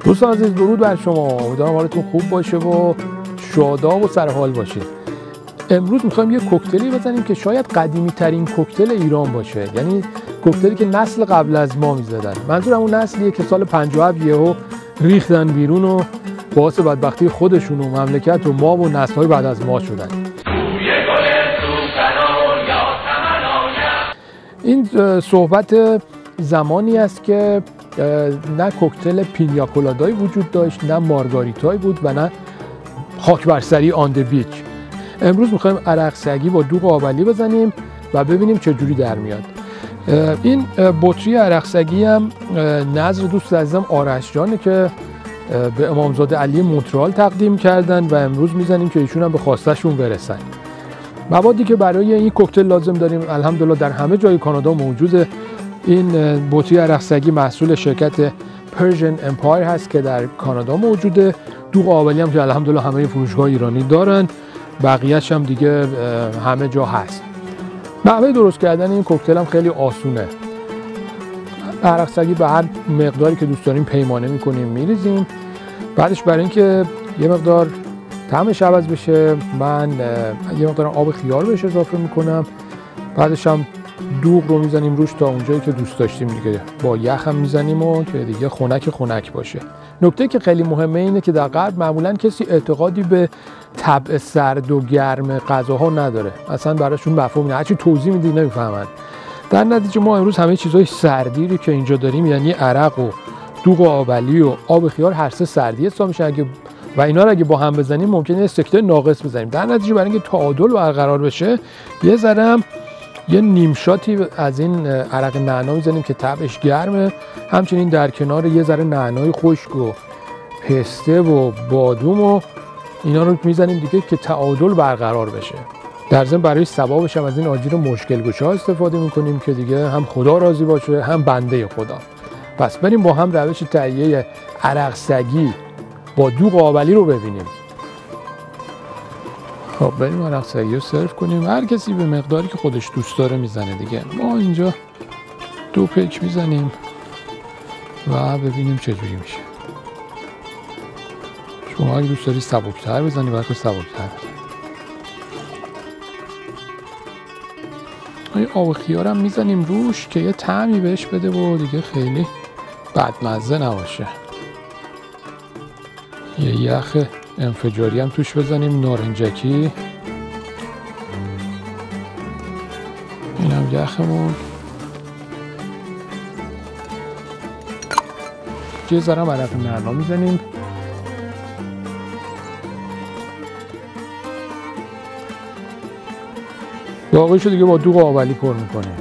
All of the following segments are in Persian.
دوستان عزیز، درود بر شما. امیدوارم حالتون خوب باشه و شاداب و سرحال باشید. امروز میخوایم یه کوکتلی بزنیم که شاید قدیمی ترین کوکتل ایران باشه، یعنی کوکتلی که نسل قبل از ما میزدن. منظورم اون نسلیه که سال 57 یهو ریختن بیرون و باعث بدبختی خودشون و مملکت و ما و نسل‌های بعد از ما شدن. این صحبت زمانی است که نه کوکتل پینیا کولادایی وجود داشت، نه مارگاریتایی بود و نه خاک بر سری آن د بیچ. امروز میخوایم عرق سگی با دوغ آبلی بزنیم و ببینیم چه جوری در میاد. این بطری عرق سگی هم نظر دوست عزیزم آرش جانه که به امامزاده علی مونترال تقدیم کردن و امروز میزنیم که ایشون هم به خواستشون برسن. موادی که برای این کوکتل لازم داریم الحمدلله در همه جای کانادا موجوده. این بطری عرق سگی محصول شرکت پرژن امپایر هست که در کانادا موجوده. دوغ آبلی هم که الحمدلله همه فروشگاه ایرانی دارن، بقیه‌اش هم دیگه همه جا هست. نحوه درست کردن این کوکتل هم خیلی آسونه. عرق سگی به هر مقداری که دوست داریم پیمانه میکنیم میریزیم. بعدش برای اینکه یه مقدار طعمش عوض بشه من یه مقدار آب خیار بهش اضافه میکنم. بعدش هم دوغ رو میزنیم روش تا اونجایی که دوست داشتیم دیگه. با یخ هم میزنیم و که دیگه خنک باشه. نکته که خیلی مهمه اینه که در غرب معمولا کسی اعتقادی به طبع سرد و گرم غذاها نداره. اصلا براشون مفهوم نه، هرچی توضیح میدی نمیفهمن. در نتیجه ما امروز همه چیزای سردی رو که اینجا داریم، یعنی عرق و دوغ آبلی و آب خیار، هر سه سردی حساب میشه و اینا رو اگه با هم بزنیم ممکنه یه سکته ناقص بزنیم. در نتیجه برای اینکه تعادل برقرار بشه یه ذره هم یه نیم شاتی از این عرق نعنا میزنیم که طبعش گرمه. همچنین در کنار یه ذره نعنای خشک و پسته و بادوم و اینا رو میزنیم دیگه که تعادل برقرار بشه. در ضمن برای ثوابش هم از این آجیل مشکل گشا استفاده میکنیم که دیگه هم خدا راضی باشه هم بنده خدا. پس بریم با هم روش تهیه عرق سگی با دوغ آبلی رو ببینیم. خب بریم عرق سگی رو سرو کنیم. هر کسی به مقداری که خودش دوست داره میزنه دیگه. ما اینجا 2 پیک میزنیم و ببینیم چه جوری میشه. شما اگه دوست داری سبکتر بزنی باید سبکتر بزنی. آب خیار هم میزنیم روش که یه طعمی بهش بده و دیگه خیلی بدمزه نباشه. یه یخ انفجاری هم توش بزنیم، نارنجکی. این هم یخمون. یه ذره هم عرق نعنا میزنیم. باقیشو دیگه با دوغ آبلی پر میکنیم.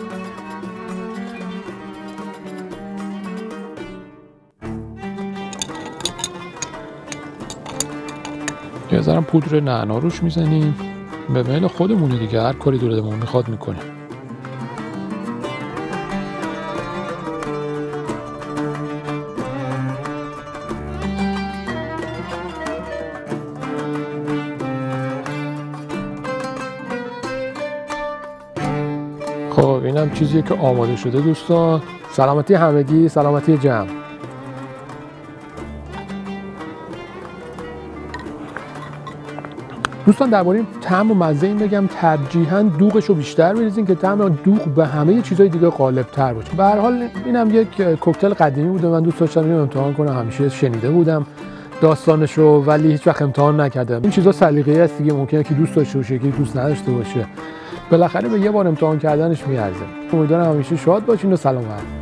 یه ذره پودر نعنا روش میزنیم. به میل خودمونه دیگه، هر کاری دلمون میخواد میکنیم. خب اینم چیزیه که آماده شده دوستان. سلامتی همگی، سلامتی جمع. دوستان درباره طعم و مزه این بگم ترجیحاً دوغش رو بیشتر بریزین که طعم دوغ به همه چیزهای دیگه غالب‌تر باشه. به هر حال اینم یک کوکتل قدیمی بوده، من دوست داشتم اینو امتحان کنم. همیشه شنیده بودم داستانش رو ولی هیچ وقت امتحان نکردم. این چیزا سلیقه‌ای است دیگه، ممکنه که دوست داشته باشه که دوست نداشته باشه. بالاخره به یه بار امتحان کردنش میارزه. امیدوارم همیشه شاد باشین و سلامت.